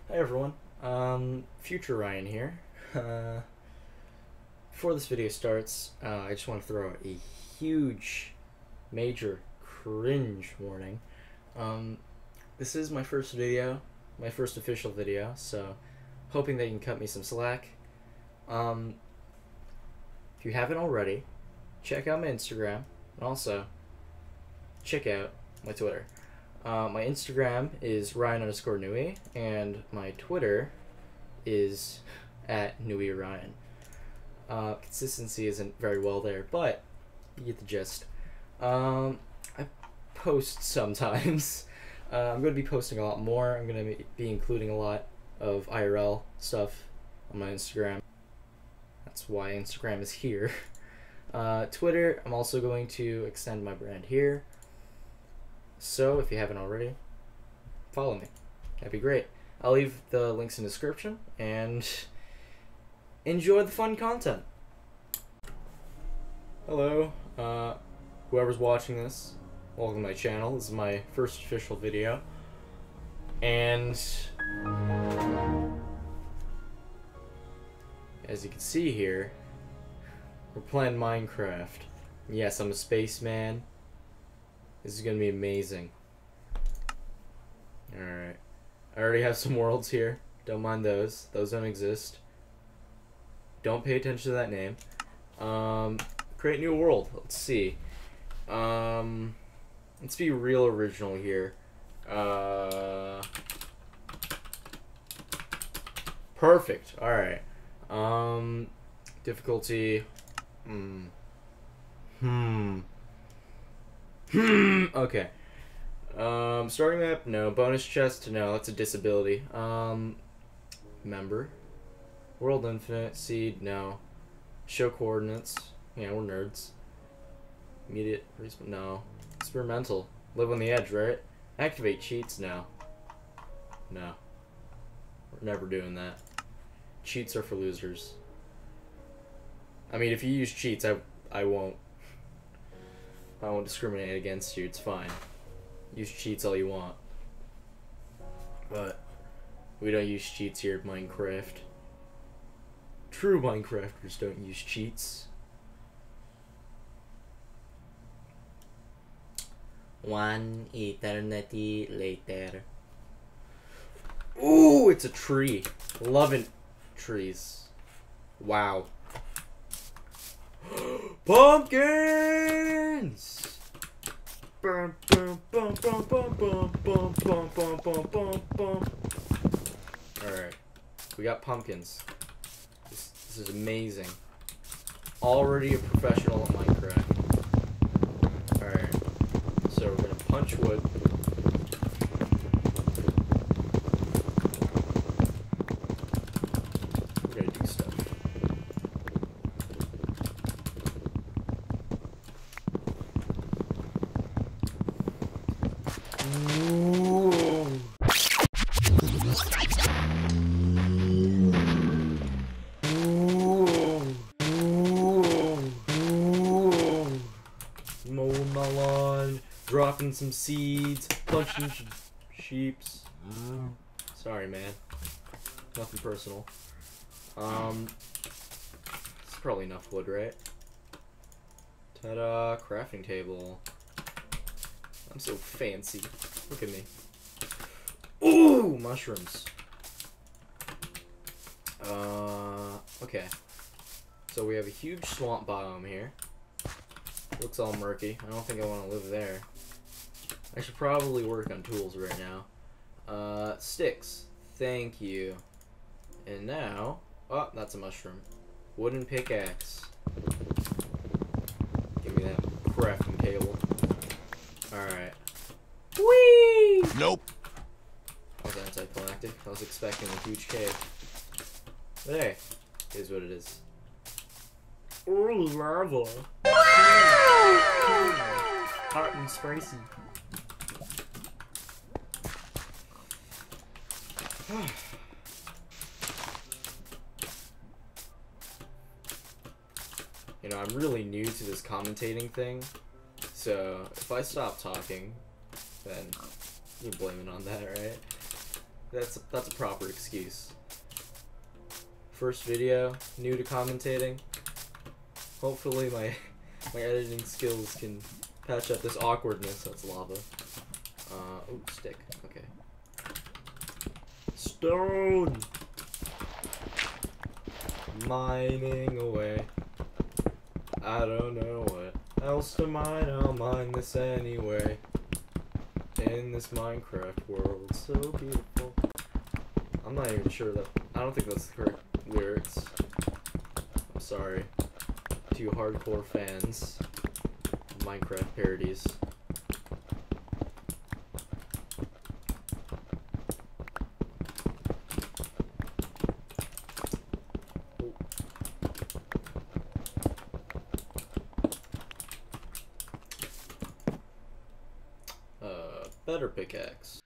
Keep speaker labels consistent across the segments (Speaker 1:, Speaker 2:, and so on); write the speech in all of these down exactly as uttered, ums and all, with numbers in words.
Speaker 1: Hi everyone, um, Future Ryan here. Uh, before this video starts, uh, I just want to throw out a huge, major cringe warning. Um, this is my first video, my first official video, so hoping that you can cut me some slack. Um, if you haven't already, check out my Instagram, and also check out my Twitter. Uh, my Instagram is Ryan underscore Nui, and my Twitter is at Nui Ryan. Uh, consistency isn't very well there, but you get the gist. Um, I post sometimes. Uh, I'm going to be posting a lot more. I'm going to be including a lot of I R L stuff on my Instagram. That's why Instagram is here. Uh, Twitter, I'm also going to extend my brand here. So, if you haven't already, follow me. That'd be great. I'll leave the links in the description, and enjoy the fun content. Hello, uh, whoever's watching this, welcome to my channel. This is my first official video. And as you can see here, we're playing Minecraft. Yes, I'm a spaceman. This is gonna be amazing. Alright. I already have some worlds here. Don't mind those. Those don't exist. Don't pay attention to that name. Um, create new world. Let's see. Um, let's be real original here. Uh, perfect. Alright. Um, difficulty. Hmm. Hmm. Hmm. Okay. Um, starting map, no. Bonus chest, no. That's a disability. Um, member. World Infinite, seed, no. Show coordinates. Yeah, we're nerds. Immediate, no. Experimental. Live on the edge, right? Activate cheats, no. No. We're never doing that. Cheats are for losers. I mean, if you use cheats, I, I won't. I won't discriminate against you, it's fine. Use cheats all you want. But we don't use cheats here at Minecraft. True Minecrafters don't use cheats. One eternity later. Ooh, it's a tree. Loving trees. Wow. Pumpkins! Bum, bum, bum, bum, bum, bum, bum, bum, bum, bum, bum, bum. Alright. We got pumpkins. This, this is amazing. Already a professional at Minecraft. Alright. So we're gonna punch wood. We're gonna do stuff. Mowing my lawn, dropping some seeds, punching sh sheeps. Sorry, man. Nothing personal. Um, it's probably enough wood, right? Ta-da! Crafting table. I'm so fancy. Look at me. Ooh, mushrooms. Uh, okay. So we have a huge swamp biome here. Looks all murky. I don't think I want to live there. I should probably work on tools right now. Uh, sticks. Thank you. And now... Oh, that's a mushroom. Wooden pickaxe. Give me that crafting table. Alright. Whee!
Speaker 2: Nope.
Speaker 1: That was anticlimactic. I was expecting a huge cave. But hey, it is what it is. Ooh, lava. Hot and spicy. You know, I'm really new to this commentating thing, so if I stop talking, then you blame it on that, right? That's that's a proper excuse. First video, new to commentating. Hopefully my my editing skills can patch up this awkwardness. That's lava. Uh, oh, stick. Okay. Stone. Mining away. I don't know what else to mine. I'll mine this anyway. In this Minecraft world, so beautiful. I'm not even sure that. I don't think that's the correct lyrics. I'm sorry to you hardcore fans of Minecraft parodies. Uh, better pickaxe.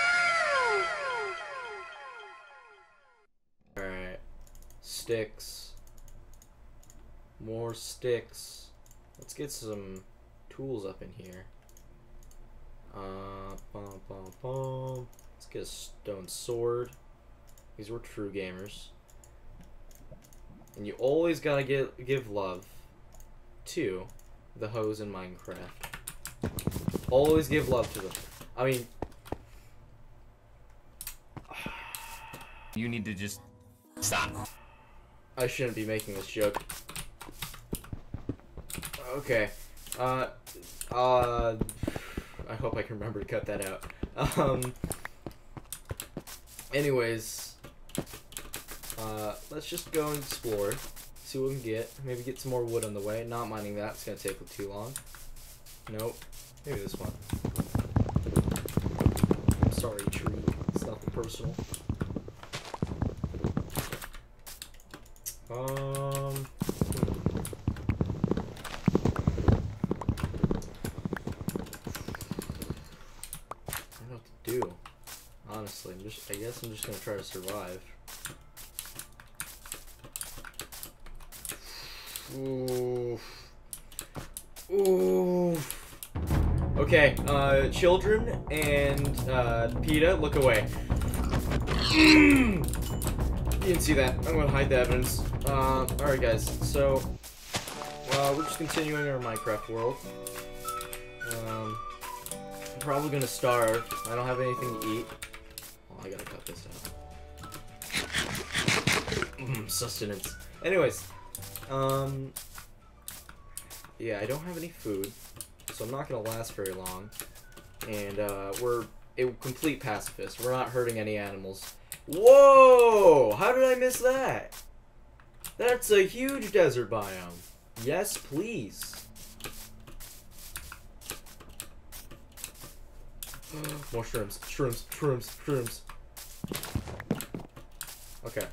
Speaker 1: Alright. Sticks. More sticks. Let's get some tools up in here. Uh, bum, bum, bum. Let's get a stone sword. These were true gamers. And you always gotta get give love to the hoes in Minecraft. Always give love to them. I mean,
Speaker 2: you need to just stop.
Speaker 1: I shouldn't be making this joke. Okay. Uh, uh, I hope I can remember to cut that out. Um, anyways, uh, let's just go and explore. See what we can get. Maybe get some more wood on the way. Not mining that. It's going to take too long. Nope. Maybe this one. I'm sorry, tree. It's nothing personal. Um... Do honestly, I'm just I guess I'm just gonna try to survive. Ooh. Ooh. Okay, uh children and uh PETA, look away. You didn't see that. I'm gonna hide the evidence. Uh alright guys, so uh we're just continuing our Minecraft world. Um Probably gonna starve. I don't have anything to eat. Oh, I gotta cut this out. Sustenance. Anyways, um, yeah, I don't have any food, so I'm not gonna last very long. And uh, we're a complete pacifist. We're not hurting any animals. Whoa! How did I miss that? That's a huge desert biome. Yes, please. More shrooms, shrooms, shrooms, shrooms. Okay.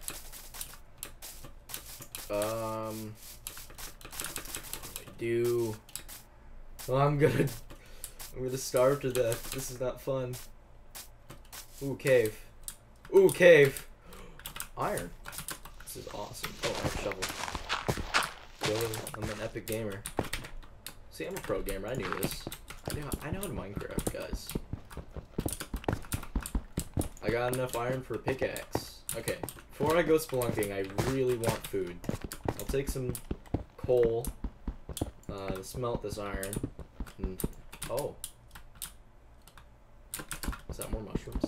Speaker 1: Um. I do. Well, I'm gonna. I'm gonna starve to death. This is not fun. Ooh, cave. Ooh, cave. Iron. This is awesome. Oh, I have a shovel. Yo, I'm an epic gamer. See, I'm a pro gamer. I knew this. I know. I know in Minecraft, guys. I got enough iron for a pickaxe. Okay, before I go spelunking, I really want food. I'll take some coal uh, to smelt this iron. And, oh. Is that more mushrooms?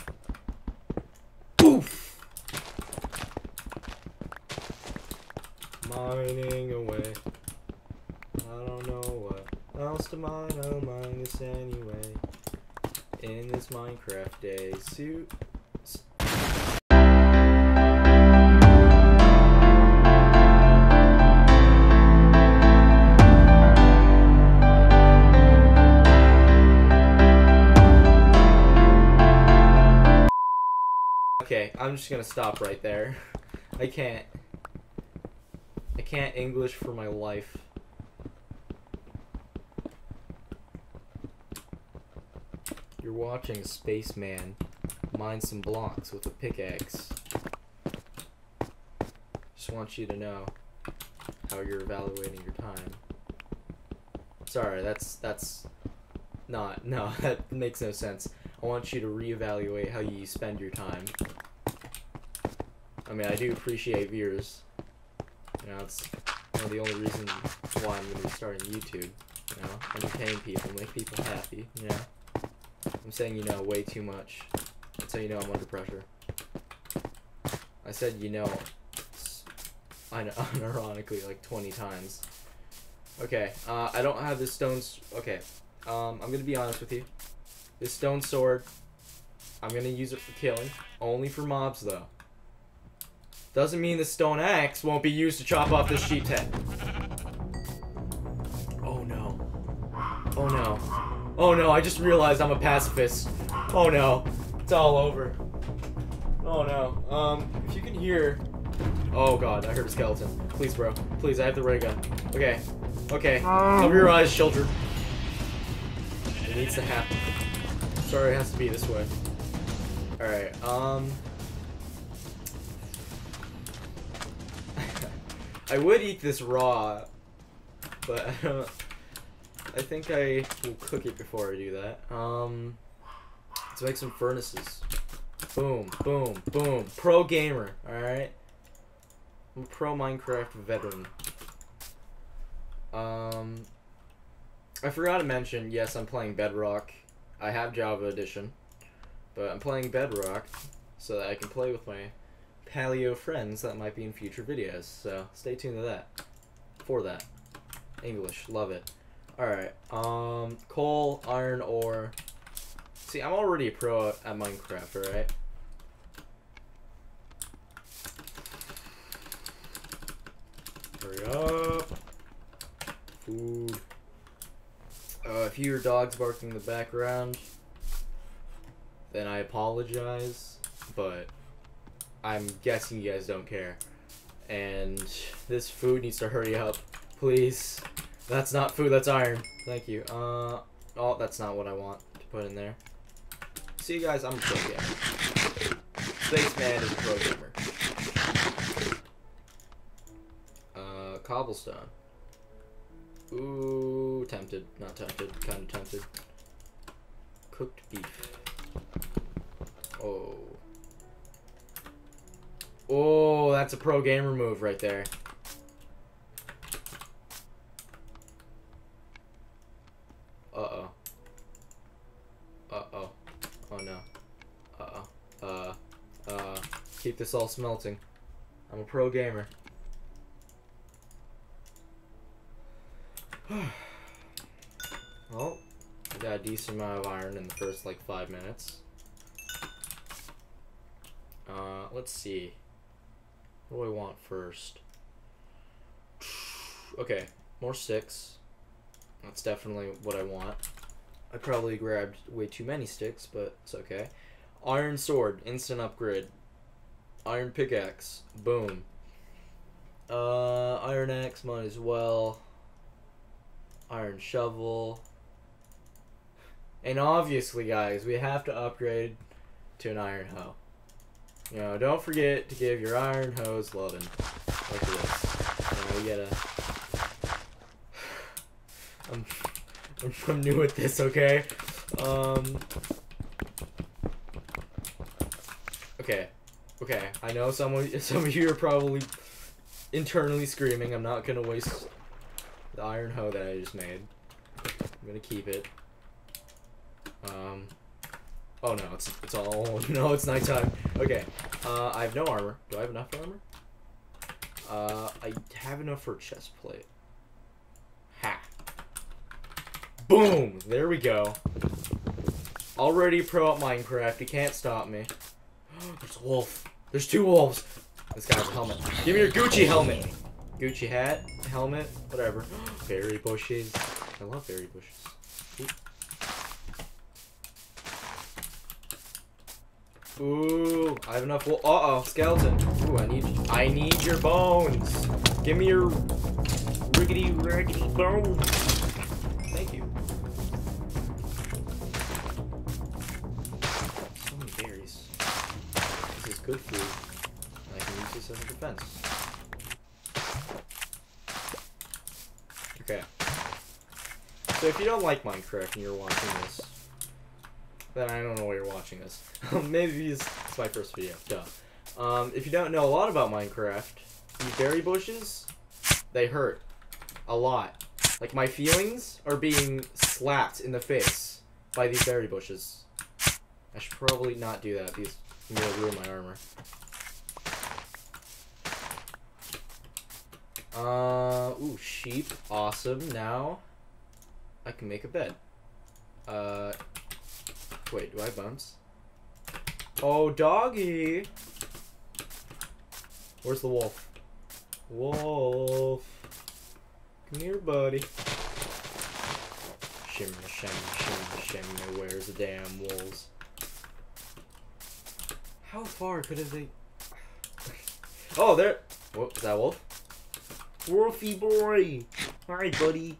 Speaker 1: Poof! Mining away. I don't know what else to mine. I'll mine this anyway. In this Minecraft day suit. Okay, I'm just gonna stop right there. I can't. I can't English for my life. You're watching a spaceman mine some blocks with a pickaxe. Just want you to know how you're evaluating your time. Sorry, that's that's not no, that makes no sense. I want you to reevaluate how you spend your time. I mean, I do appreciate viewers. You know, it's one of the only reasons why I'm going to be starting YouTube. You know, entertain people, make people happy, you know. I'm saying you know way too much. That's how you know I'm under pressure. I said you know, unironically, like twenty times. Okay, uh, I don't have this stone... Okay, um, I'm going to be honest with you. This stone sword, I'm going to use it for killing. Only for mobs, though. Doesn't mean the stone axe won't be used to chop off this sheep's head. Oh no. Oh no. Oh no, I just realized I'm a pacifist. Oh no. It's all over. Oh no. Um, if you can hear... Oh god, I heard a skeleton. Please, bro. Please, I have the ray gun. Okay. Okay. Cover your eyes, children. It needs to happen. Sorry, it has to be this way. Alright, um... I would eat this raw, but I don't... I think I will cook it before I do that. Um... Let's make some furnaces. Boom, boom, boom. Pro gamer, alright? I'm a pro Minecraft veteran. Um... I forgot to mention, yes, I'm playing Bedrock. I have Java Edition, but I'm playing Bedrock so that I can play with my paleo friends that might be in future videos. So stay tuned to that. For that. English, love it. Alright, um, coal, iron ore. See, I'm already a pro at Minecraft, alright? Hurry up. Food. Uh, if you hear dogs barking in the background, then I apologize, but I'm guessing you guys don't care. And this food needs to hurry up, please. That's not food, that's iron. Thank you. Uh, oh, that's not what I want to put in there. See you guys, I'm a pro gamer. Spaceman is a pro gamer. Uh, cobblestone. Ooh, tempted. Not tempted. Kind of tempted. Cooked beef. Oh. Oh, that's a pro gamer move right there. Uh-oh. Uh-oh. Oh, no. Uh-oh. Uh, uh, keep this all smelting. I'm a pro gamer. Well, I got a decent amount of iron in the first, like, five minutes. Uh, let's see. What do I want first? Okay, more sticks. That's definitely what I want. I probably grabbed way too many sticks, but it's okay. Iron sword, instant upgrade. Iron pickaxe, boom. Uh, iron axe, might as well. Iron shovel. And obviously, guys, we have to upgrade to an iron hoe. You know, don't forget to give your iron hose loving. Look at this. You know, we gotta... I'm, I'm, I'm new at this, okay? Um... Okay. Okay, I know some of, some of you are probably internally screaming. I'm not gonna waste the iron hoe that I just made. I'm gonna keep it. Um, oh no, it's it's all no, it's nighttime. Okay, uh, I have no armor. Do I have enough armor? Uh, I have enough for a chest plate. Ha! Boom! There we go. Already pro at Minecraft. You can't stop me. There's a wolf. There's two wolves. This guy's a helmet. Give me your Gucci helmet. Gucci hat, helmet, whatever. Berry bushes. I love berry bushes. Ooh, Ooh I have enough wool. Uh oh, skeleton. Ooh, I need I need your bones. Give me your riggedy raggedy bones. Thank you. So many berries. This is good food. I can use this as a defense. Okay. So if you don't like Minecraft and you're watching this, then I don't know why you're watching this. Maybe it's, it's my first video. Duh. Um, if you don't know a lot about Minecraft, these berry bushes, they hurt. A lot. Like, my feelings are being slapped in the face by these berry bushes. I should probably not do that because I'm gonna ruin my armor. Uh, ooh, sheep. Awesome. Now, I can make a bed. Uh, wait, do I have bones? Oh, doggy! Where's the wolf? Wolf! Come here, buddy. Shimmer, shimmer, shimmer, shimmer, where's the damn wolves? How far could have they... Oh, there... What, is that a wolf? Wolfie boy! Hi, buddy.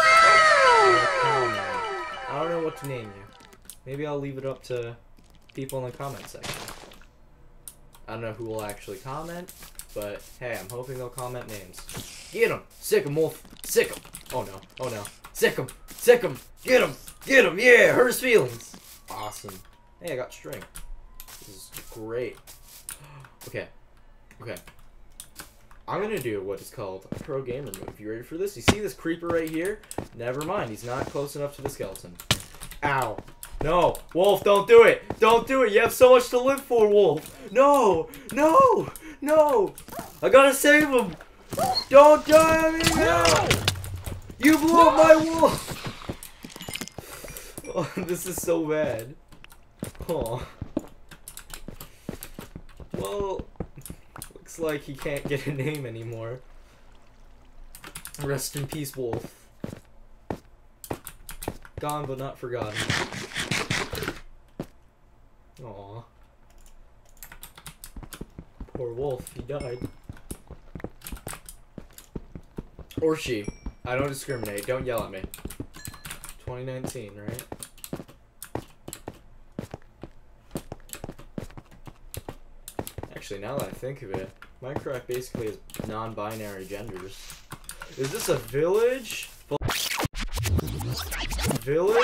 Speaker 1: I don't know what to name you. Maybe I'll leave it up to people in the comment section. I don't know who will actually comment, but hey, I'm hoping they'll comment names. Get him! Sick him, wolf! Sick him! Oh no, oh no. Sick him! Sick him! Get him! Get him! Yeah! Hurt his feelings! Awesome. Hey, I got string. This is great. Okay. Okay. I'm gonna do what is called a pro gamer move. You ready for this? You see this creeper right here? Never mind, he's not close enough to the skeleton. Ow. No! Wolf, don't do it! Don't do it! You have so much to live for, Wolf! No! No! No! I gotta save him! Don't die on me! No! You blew up my wolf! Oh, this is so bad. Oh. Well, looks like he can't get a name anymore. Rest in peace, wolf. Gone but not forgotten. Aw. Poor wolf, he died. Or she. I don't discriminate. Don't yell at me. twenty nineteen, right? Actually, now that I think of it, Minecraft basically has non-binary genders. Is this a village? Village?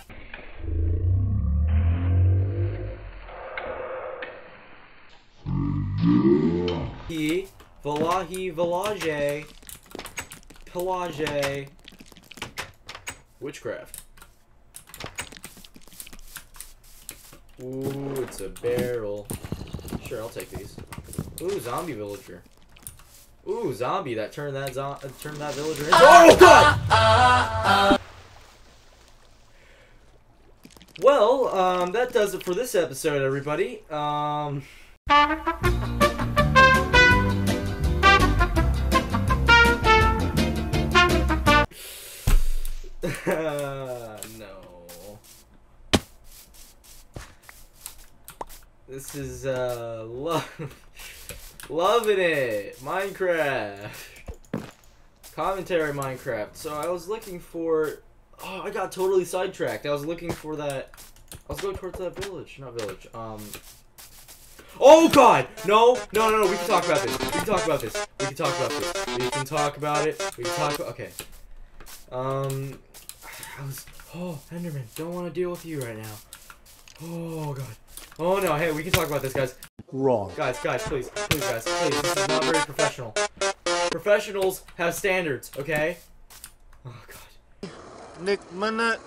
Speaker 1: He, Valahi, Village, Pelage, witchcraft. Ooh, it's a barrel. Sure, I'll take these. Ooh, zombie villager. Ooh, zombie that turned that zo uh, turned that villager into. Oh God! Well, um, that does it for this episode, everybody. Um. No. This is, uh, love, loving it. Minecraft. Commentary Minecraft. So I was looking for, oh, I got totally sidetracked. I was looking for that, I was going towards that village, not village, um. Oh God! No, no, no, no, we can talk about this. We can talk about this. We can talk about this. We can talk about it. We can talk about, okay. Um, I was, oh, Enderman, don't want to deal with you right now. Oh God. Oh no, hey, we can talk about this, guys.
Speaker 3: Wrong.
Speaker 1: Guys, guys, please, please, guys, please, this is not very professional. Professionals have standards, okay? Oh God.
Speaker 3: Nick Minute.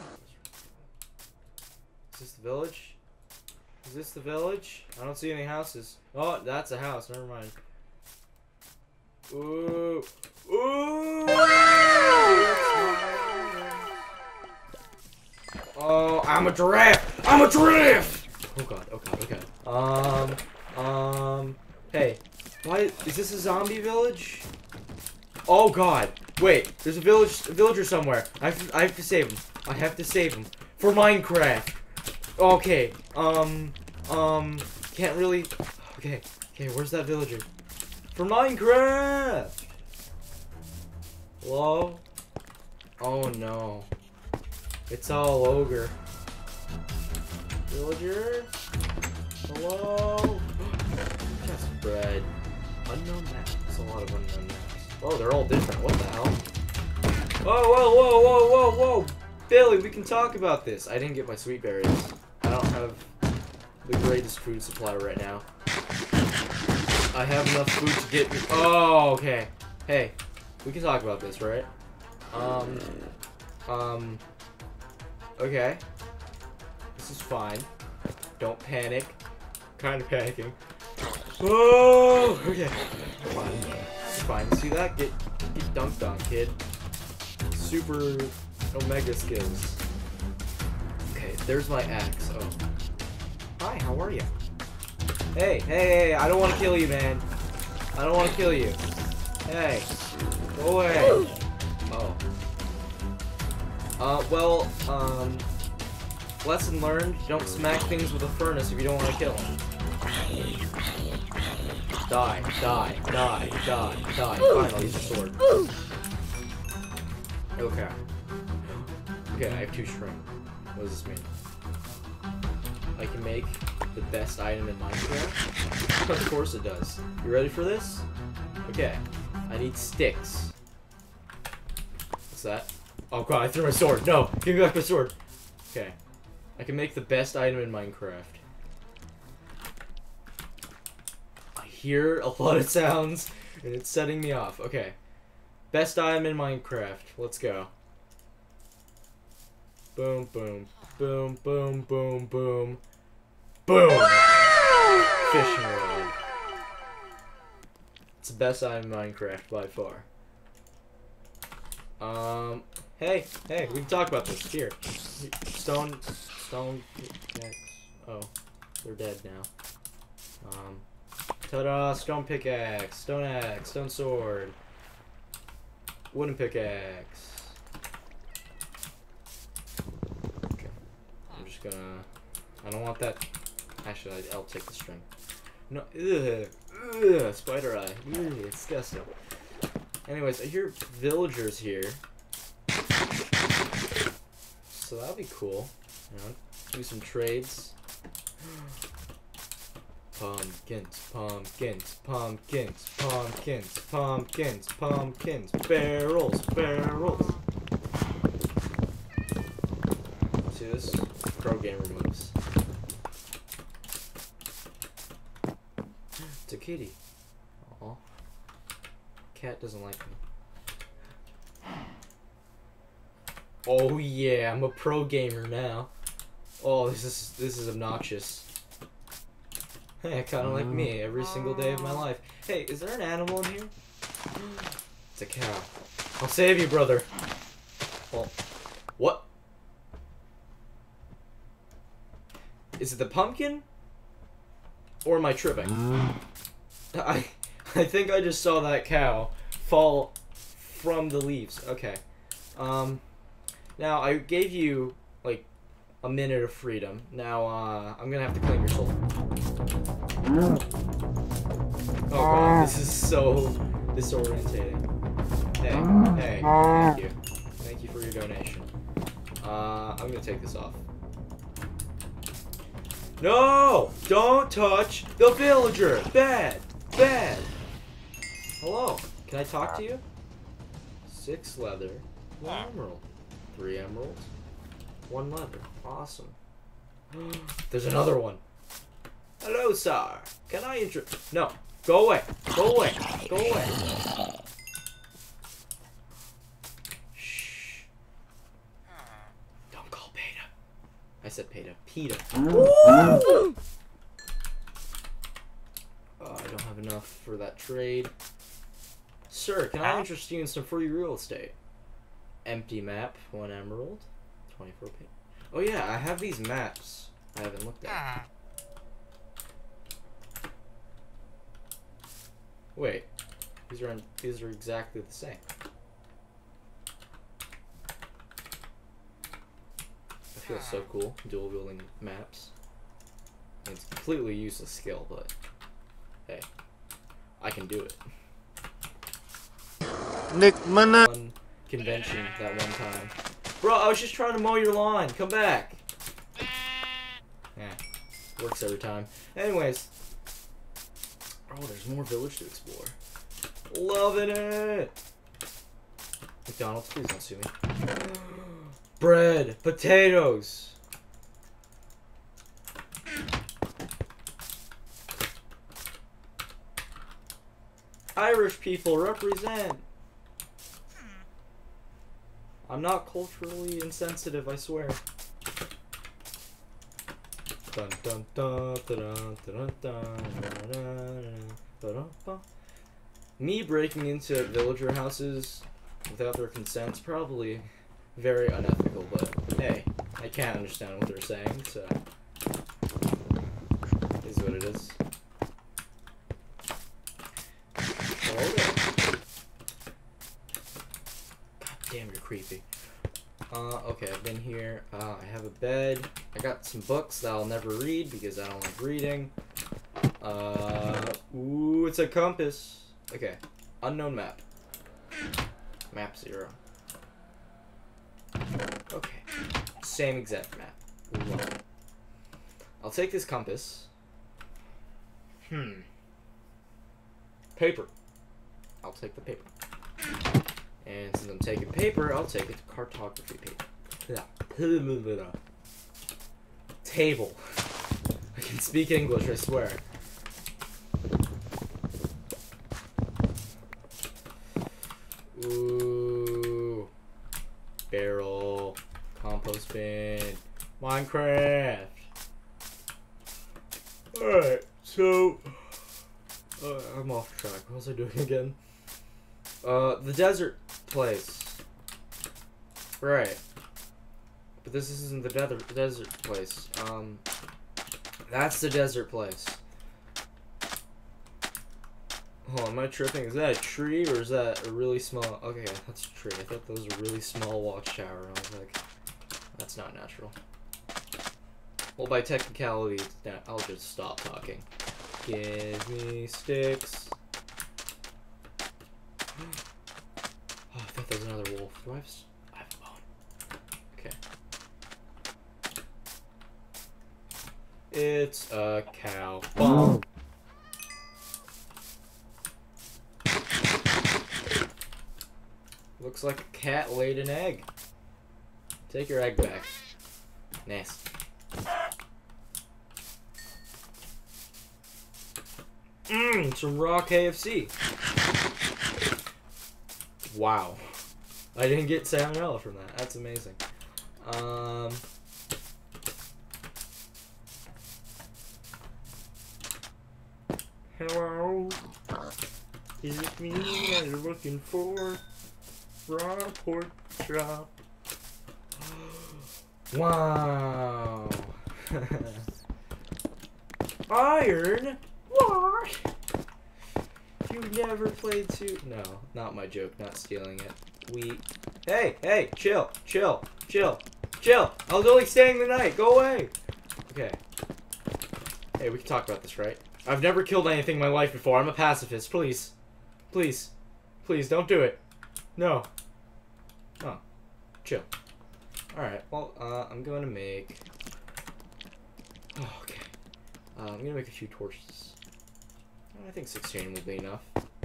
Speaker 1: Is this the village? Is this the village? I don't see any houses. Oh, that's a house, never mind. Ooh. Ooh! Oh, I'm a giraffe! I'm a giraffe! Oh God, oh God, okay. Um, um, hey, why, is this a zombie village? Oh God, wait, there's a village, a villager somewhere. I have to, I have to save him. I have to save him. For Minecraft. Okay, um, um, can't really, okay, okay, where's that villager? For Minecraft! Hello? Oh no. It's all ogre. Villager? Hello? Just bread. Unknown map. It's a lot of unknown maps. Oh, they're all different. What the hell? Whoa, whoa, whoa, whoa, whoa, whoa! Billy, we can talk about this. I didn't get my sweet berries. I don't. have the greatest food supply right now. I have enough food to get me. Oh, okay. Hey, we can talk about this, right? Um, um, okay. This is fine. Don't panic. Kind of panicking. Oh, okay. Fine. It's fine. See that? Get, get dunked on, kid. Super Omega skills. Okay, there's my axe. Oh. Hi, how are you? Hey, hey, hey, I don't want to kill you, man. I don't want to kill you. Hey, go away. Oh. Uh, well, um, lesson learned, don't smack things with a furnace if you don't want to kill them. Die, die, die, die, die. Fine, I'll use a sword. Okay. Okay, I have two string. What does this mean? I can make the best item in Minecraft? Of course it does. You ready for this? Okay. I need sticks. What's that? Oh god, I threw my sword. No! Give me back my sword. Okay. I can make the best item in Minecraft. I hear a lot of sounds, and it's setting me off. Okay. Best item in Minecraft. Let's go. Boom, boom, boom, boom, boom, boom. Boom! Fishing rod. It's the best item in Minecraft by far. Um, hey, hey, we can talk about this. Here. Stone, stone, pickaxe. Oh, they're dead now. Um, ta-da, stone pickaxe, stone axe, stone sword, wooden pickaxe. Okay, I'm just gonna, I don't want that. Actually, I'll take the string. No, ugh, ugh, spider eye. Ugh, it's disgusting. Anyways, I hear villagers here. So that'll be cool. You know, do some trades. Pumpkins, pumpkins, pumpkins, pumpkins, pumpkins, pumpkins, barrels, barrels. See this? Pro gamer moves. It's a kitty. Aw. Cat doesn't like me. Oh yeah, I'm a pro gamer now. Oh, this is this is obnoxious. Hey, kind of like me every single day of my life. Hey, is there an animal in here? It's a cow. I'll save you, brother. Well, what? Is it the pumpkin? Or am I tripping? I I think I just saw that cow fall from the leaves. Okay. Um now I gave you like a minute of freedom. Now uh I'm gonna have to claim your soul. Oh god, this is so disorientating. Hey, hey, thank you. Thank you for your donation. Uh I'm gonna take this off. No! Don't touch the villager! Bad! Bad! Hello, can I talk to you? Six leather, one emerald. Three emeralds, one leather. Awesome. There's another one. Hello, sir. Can I intro- No. Go away. Go away. Go away. Shh. Don't call Peta. I said Peta. Peta. Oh, I don't have enough for that trade. Sir, can I interest you in some free real estate? Empty map, one emerald, twenty-four pay. Oh yeah, I have these maps I haven't looked at. Wait, these are these are exactly the same. I feel so cool, dual wielding maps. It's a completely useless skill, but hey, I can do it.
Speaker 3: Nick Mana.
Speaker 1: One convention that one time. Bro, I was just trying to mow your lawn. Come back. Yeah, works every time. Anyways. Oh, there's more village to explore. Loving it. McDonald's, please don't sue me. Bread, potatoes. Irish people represent. I'm not culturally insensitive, I swear. Dun dun dun dun dun dun dun dun dun. Me breaking into villager houses without their consent is probably very unethical, but hey, I can't understand what they're saying, so it is what it is. Oh, God damn, you're creepy. Uh, okay, I've been here. Uh, I have a bed. I got some books that I'll never read because I don't like reading. Uh, ooh, it's a compass. Okay, unknown map. Map zero. Okay, same exact map. Wow. I'll take this compass. Hmm. Paper. I'll take the paper. And since I'm taking paper, I'll take it to cartography paper. Table. I can speak English, I swear. Ooh. Barrel. Compost bin. Minecraft. Alright, so... Uh, I'm off track. What was I doing again? Uh, the desert place. Right. But this isn't the desert desert place. Um, that's the desert place. Hold on, am I tripping? Is that a tree or is that a really small... Okay, that's a tree. I thought that was a really small watchtower. I was like, that's not natural. Well, by technicality, I'll just stop talking. Give me sticks. Oh, I thought there was another wolf. Do I have, s I have a bone? Okay. It's a cow. Bomb. Looks like a cat laid an egg. Take your egg back. Nice. Mmm, some raw K F C. Wow. I didn't get salmonella from that. That's amazing. Um... Hello? Is it me that you're looking for? Raw pork chop. Wow. Iron? What? You never played to... No, not my joke, not stealing it. We... Hey, hey, chill, chill, chill, chill. I was only staying the night. Go away. Okay. Hey, we can talk about this, right? I've never killed anything in my life before. I'm a pacifist. Please. Please. Please, don't do it. No. Oh. Chill. Alright, well, uh, I'm going to make... Oh, okay. Uh, I'm going to make a few torches. I think sixteen will be enough.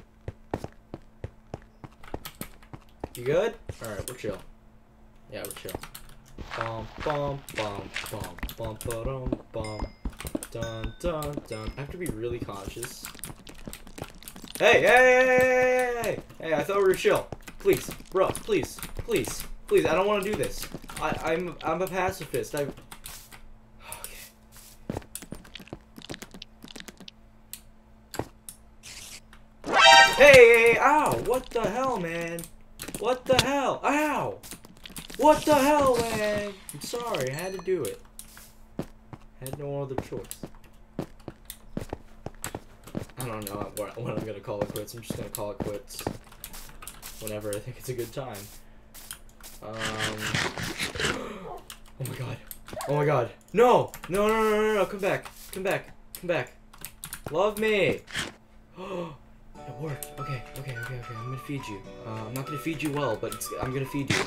Speaker 1: You good? Alright, we're chill. Yeah, we're chill. Bum, bum, bum, bum, bum, ba-dum, bum. Dun, dun, dun. I have to be really conscious. Hey, hey, hey, hey, hey, hey! Hey, I thought we were chill. Please, bro, please, please, please, I don't want to do this. I, I'm, I'm a pacifist. I... Hey, ow! What the hell, man? What the hell? Ow! What the hell, man? I'm sorry, I had to do it. I had no other choice. I don't know what, what I'm gonna call it quits. I'm just gonna call it quits whenever I think it's a good time. Um. Oh my god. Oh my god. No! No, no, no, no, no, come back. Come back. Come back. Love me! It worked. Okay, okay, okay, okay. I'm gonna feed you. Uh, I'm not gonna feed you well, but it's, I'm gonna feed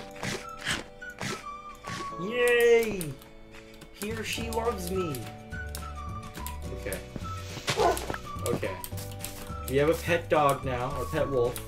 Speaker 1: you. Yay! He or she loves me. Okay. Okay. We have a pet dog now, or pet wolf.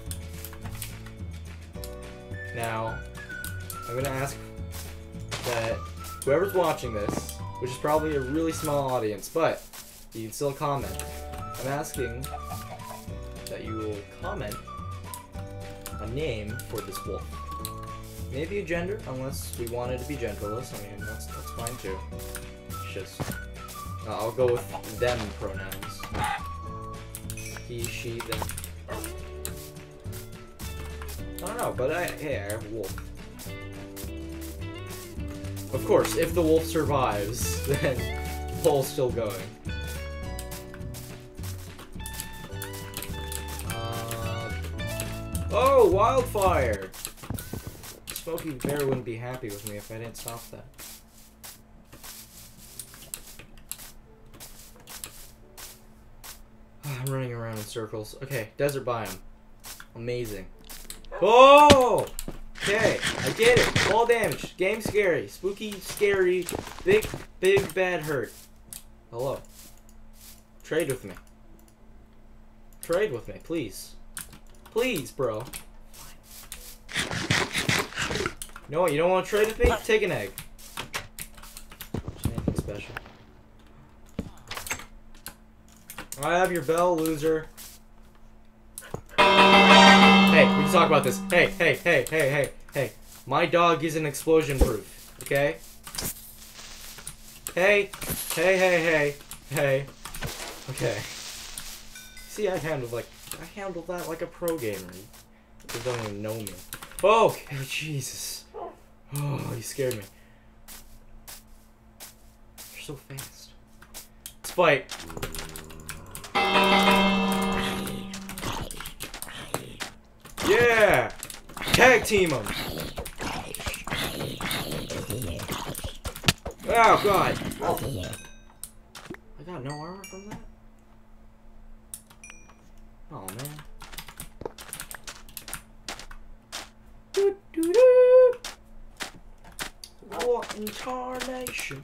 Speaker 1: Now, I'm gonna ask that whoever's watching this, which is probably a really small audience, but you can still comment. I'm asking that you will comment a name for this wolf. Maybe a gender, unless we want it to be genderless. I mean, that's, that's fine too. It's just, uh, I'll go with them pronouns. He, she, them. I don't know, but I, hey, I have a wolf. Of course, if the wolf survives, then the poll's still going. Uh, oh, wildfire! Smokey Bear wouldn't be happy with me if I didn't stop that. I'm running around in circles. Okay, desert biome. Amazing. Oh! Okay, I get it. Fall damage. Game scary. Spooky, scary. Big, big, bad hurt. Hello. Trade with me. Trade with me, please. Please, bro. You know what? You don't want to trade with me? Take an egg. Anything special. I have your bell, loser. Hey, we can talk about this. Hey, hey, hey, hey, hey, hey. My dog isn't explosion proof, okay? Hey, hey, hey, hey, hey. Okay. See, I handled like I handled that like a pro gamer. You don't even know me. Oh, okay, Jesus. Oh, you scared me. You're so fast. Let's fight. Yeah! Tag team them! Oh, God! Oh. I got no armor from that? Oh, man. Doo -doo -doo. What in tarnation?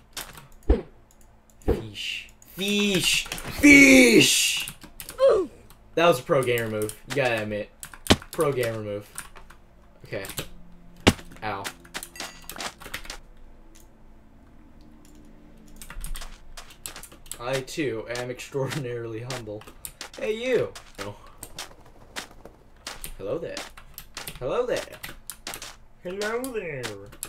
Speaker 1: Fish. Fish! Fish! That was a pro gamer move. You gotta admit. Pro gamer move. Okay. Ow. I too am extraordinarily humble. Hey you! Oh. Hello there. Hello there. Hello there.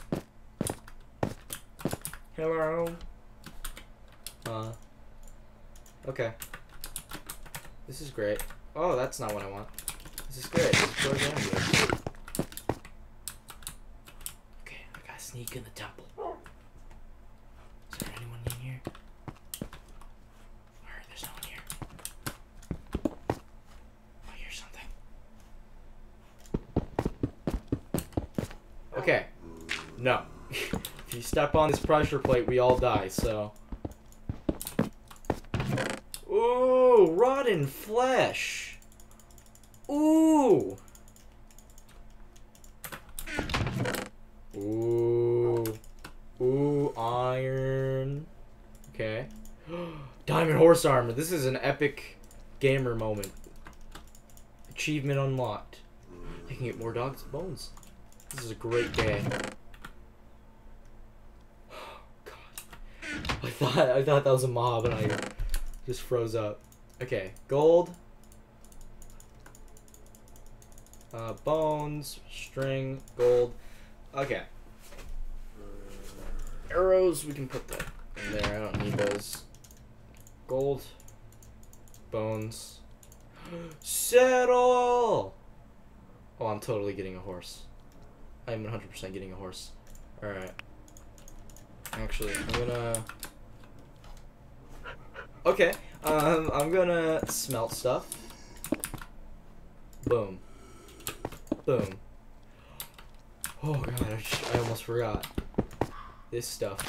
Speaker 1: Hello. Uh. Okay. This is great. Oh, that's not what I want. This is great. This is pro gamer move. Okay, I gotta sneak in the temple. Is there anyone in here? Alright, there's no one here. I hear something. Okay. No. If you step on this pressure plate, we all die, so. Ooh, rotten flesh. Ooh. Ooh. Ooh, iron. Okay. Diamond horse armor. This is an epic gamer moment. Achievement unlocked. I can get more dogs' bones. This is a great day. God. I thought I thought that was a mob and I just froze up. Okay, gold. Uh, bones, string, gold. Okay. Arrows, we can put that in there. I don't need those. Gold. Bones. Settle! Oh, I'm totally getting a horse. I'm one hundred percent getting a horse. Alright. Actually, I'm gonna... Okay. Um, I'm gonna smelt stuff. Boom. Boom. Oh god, I, just, I almost forgot. This stuff.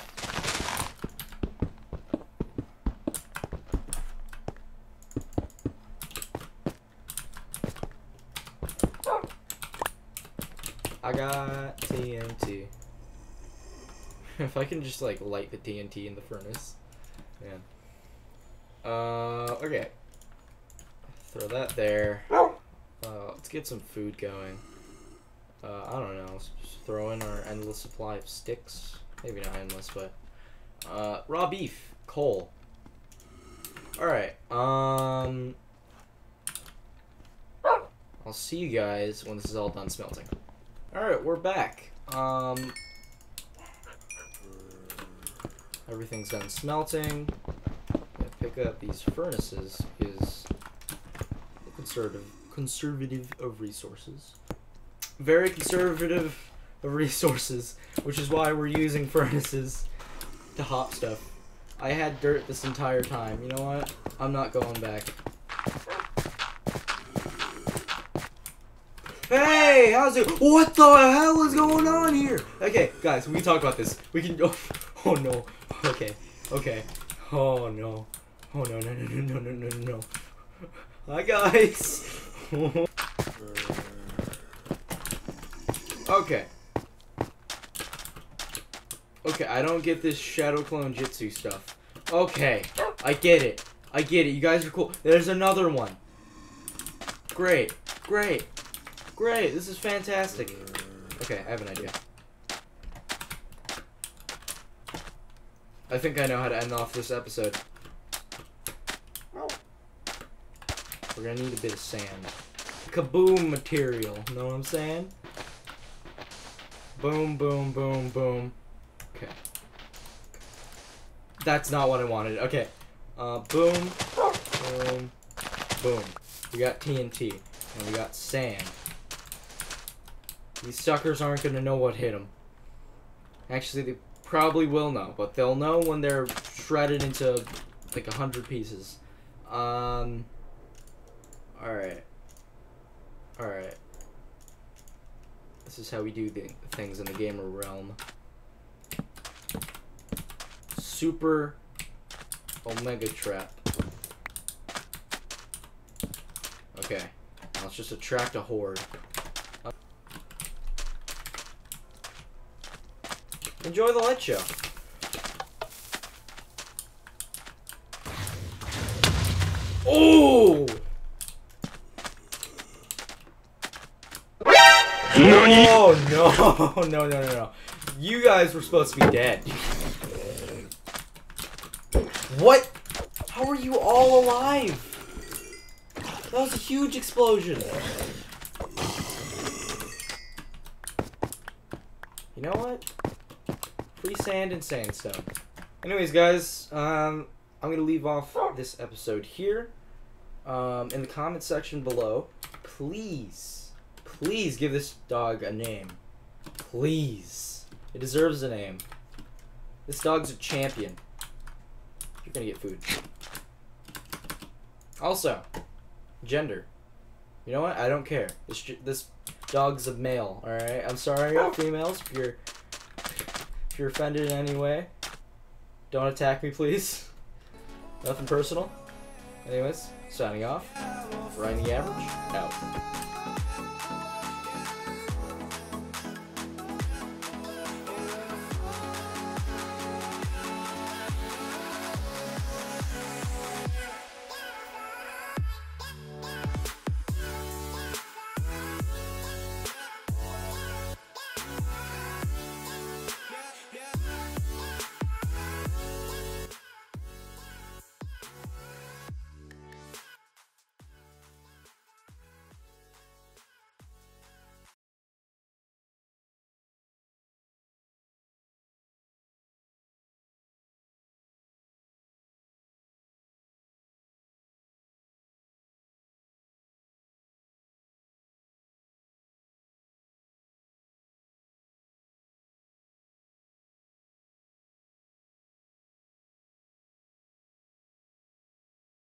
Speaker 1: I got T N T. If I can just like light the T N T in the furnace. Man. Uh, okay. Throw that there. Uh, let's get some food going. Uh, I don't know. Let's just throw in our endless supply of sticks. Maybe not endless, but uh, raw beef, coal. All right. Um, I'll see you guys when this is all done smelting. Alright, we're back. Um, everything's done smelting. I'm gonna pick up these furnaces is conservative conservative of resources. Very conservative of resources, which is why we're using furnaces to hop stuff. I had dirt this entire time. You know what? I'm not going back. Hey, how's it? What the hell is going on here? Okay, guys, we can talk about this. We can. Oh, oh no. Okay. Okay. Oh no. Oh no no no no no no no no. Hi guys. Okay. Okay, I don't get this Shadow Clone Jitsu stuff. Okay, I get it. I get it. You guys are cool. There's another one. Great. Great. Great. This is fantastic. Okay, I have an idea. I think I know how to end off this episode. We're gonna need a bit of sand. Kaboom material. Know what I'm saying? Boom, boom, boom, boom. Okay. That's not what I wanted. Okay. Uh, boom, boom, boom. We got T N T. And we got sand. These suckers aren't gonna know what hit them. Actually, they probably will know, but they'll know when they're shredded into like a hundred pieces. Um. Alright. Alright. This is how we do the things in the gamer realm. Super Omega Trap. Okay. Now let's just attract a horde. Uh, enjoy the light show. Oh! Oh no, no, no, no, no. You guys were supposed to be dead. What? How are you all alive? That was a huge explosion. You know what? Free sand and sandstone. Anyways, guys, um, I'm gonna leave off this episode here. Um, in the comment section below, please, please give this dog a name. Please. It deserves a name. This dog's a champion. You're gonna get food. Also, gender. You know what? I don't care. This this dog's a male. All right. I'm sorry, females. If you're if you're offended in any way, don't attack me, please. Nothing personal. Anyways, signing off. Ryan the Average out.